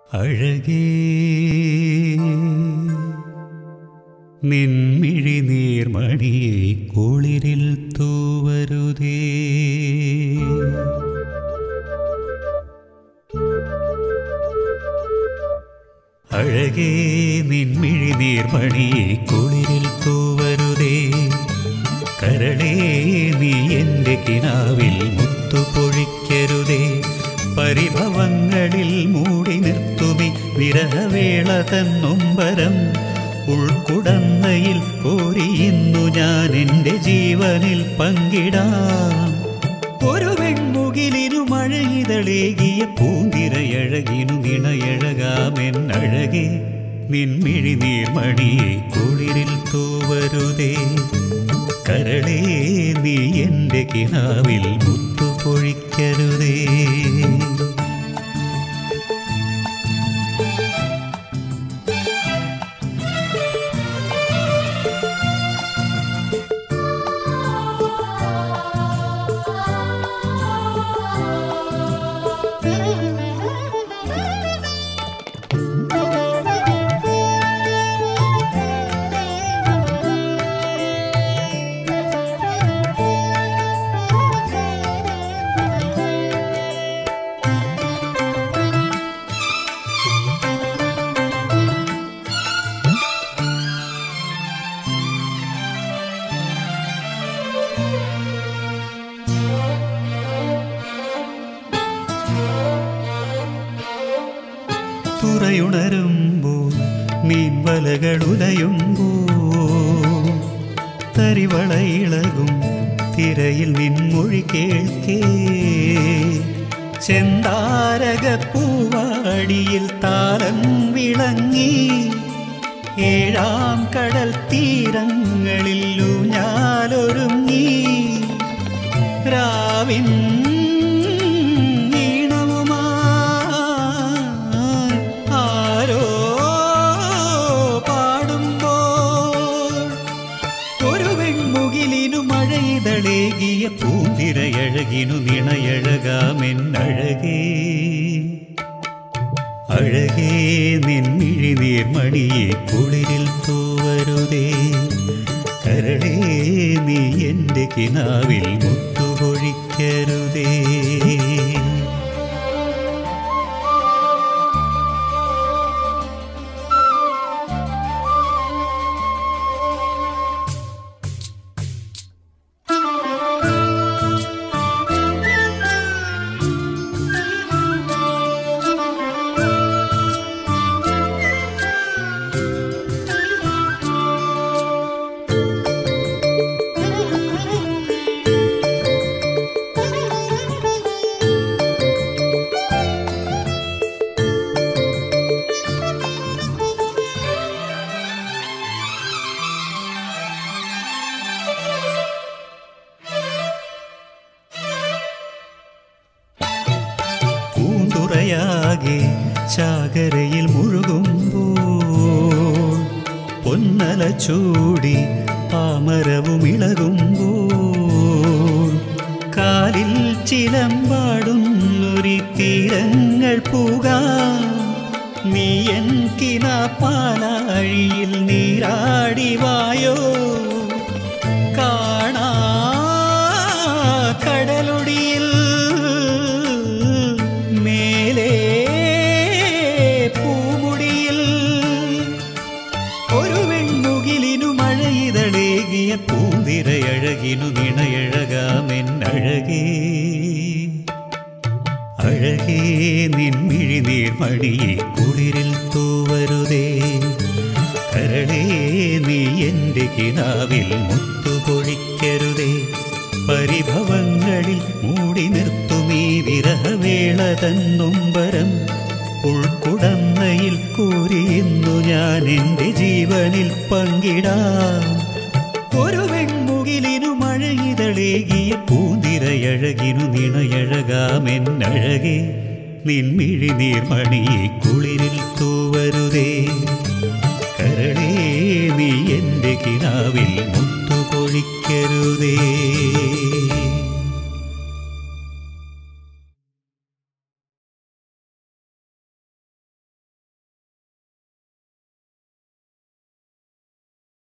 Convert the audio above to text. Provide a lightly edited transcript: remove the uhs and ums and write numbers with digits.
അഴകേ നിൻമിഴി നീർമണിയെ കുളിരിൽ തൂവരുതേ. അഴകേ നിൻമിഴി നീർമണിയെ കുളിരിൽ തൂവരുതേ. കരളേ നീ എൻ്റെ കിനാവിൽ മുത്തുപൊഴിക്കരുതേ. പരിഭവങ്ങളിൽ മൂടി നിർത്തുമി വിരഹവേള തന്നൊമ്പരം. ഉൾക്കുടന്നയിൽ കോരിയിന്നു ഞാൻ എൻ്റെ ജീവനിൽ പങ്കിടാം. ഒരു വെൺമുകിലിനു മഴയിതളേകിയ പൂന്തിരയഴകിനു നിണയഴകാമെന്നഴകേ നിൻമിഴി നീർമണിയെ കുളിരിൽ തൂവരുതേ. കരളേ നീ എൻ്റെ കിനാവിൽ മുത്തുപൊഴിക്കരുതേ. തുറയുണരുമ്പോൾ മീൻവലകളുലയുമ്പോൾ തരിവളയിളകും തിരയിൽ നിൻമൊഴി കേൾക്കേ. ചെന്താരകപ്പൂവാടിയിൽ താലം വിളങ്ങി ഏഴാം കടൽ തീരങ്ങളിൽ ഊഞ്ഞാലൊരുങ്ങി. രാവിൻ ിയ പൂന്തിരയഴകിനു നിണയഴകാമെന്നഴകേ. അഴകേ നിൻമിഴി നീർമണിയെ കുളിരിൽ തൂവരുതേ. കരളേ നീ എൻ്റെ കിനാവിൽ മുത്തുപൊഴിക്കരുതേ. ാകെ ചാകരയിൽ മുഴുകുമ്പോൾ പൊന്നല ചൂടി പാമരവും ഇളകുമ്പോൾ കാലിൽ ചിലമ്പാടുന്നൊരി തീരങ്ങൾ പൂകാം. നീ എൻ കിനാപ്പാലാഴിയിൽ നീരാടിവായോ. കാണാ കടലൊടിയിൽ പൂന്തിരയഴകിനു നിണയഴകാമെന്നഴകേ. അഴകേ നിൻമിഴി നീർമണിയെ കുളിരിൽ തൂവരുതേ. കരളേ നീ എൻ്റെ കിനാവിൽ മുത്തുപൊഴിക്കരുതേ. പരിഭവങ്ങളിൽ മൂടി നിർത്തുമീ വിരഹവേള തന്നൊമ്പരം. ഉൾക്കുടന്നയിൽ കോരിയിന്നു ഞാൻ എൻ്റെ ജീവനിൽ പങ്കിടാം. ഒരു വെൺമുകിലിനു മഴയിതളേകിയ പൂന്തിരയഴകിനു നിണയഴകാമെന്നഴകേ നിൻമിഴി നീർമണിയെ കുളിരിൽ തൂവരുതേ. കരളേ നീ എൻ്റെ കിനാവിൽ മുത്തുപൊഴിക്കരുതേ.